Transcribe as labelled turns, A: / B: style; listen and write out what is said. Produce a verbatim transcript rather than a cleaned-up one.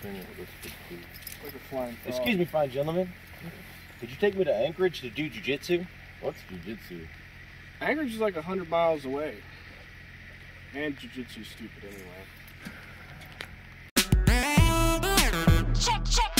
A: Like a flying frog.
B: Excuse me, fine gentlemen. Could you take me to Anchorage to do jiu-jitsu?
C: What's jiu-jitsu?
A: Anchorage is like a hundred miles away. And jiu-jitsu's stupid anyway.
D: Check, check.